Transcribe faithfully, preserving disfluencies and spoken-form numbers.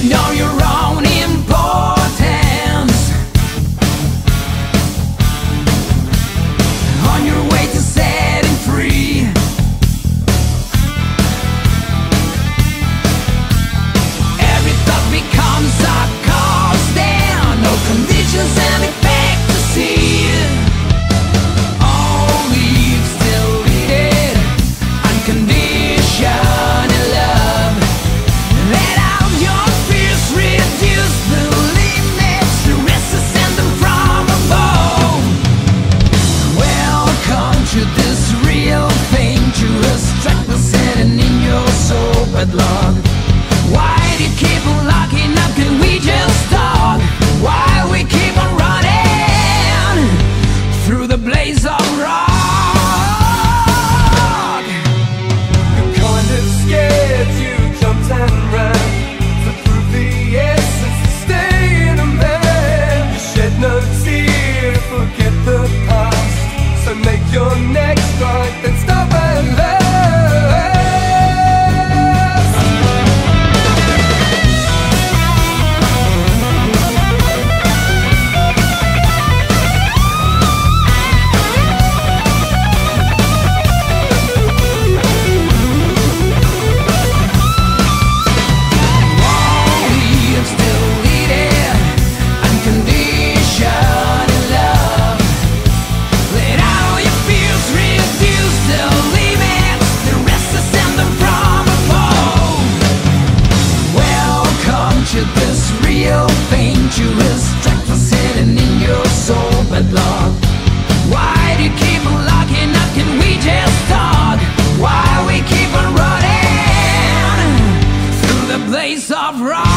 know your own importance. On your way to setting free. Every thought becomes a constant. No conditions and effect to see. All leaves still needed. Unconditional love. Let out your fears, reduce the limits. The rest is send them from above. Welcome to this real thing. To a struggle setting in your soul, but Lord, why do you keep on locking up? Can we just talk? Why we keep on running through the blaze of rock? You're kind of scared, you jumped and ran to prove the essence of staying a man. You shed no tear, forget the past. So make your next right, then stop and laugh. But Lord, why do you keep on locking up? Can we just talk? Why we keep on running through the blaze of rock?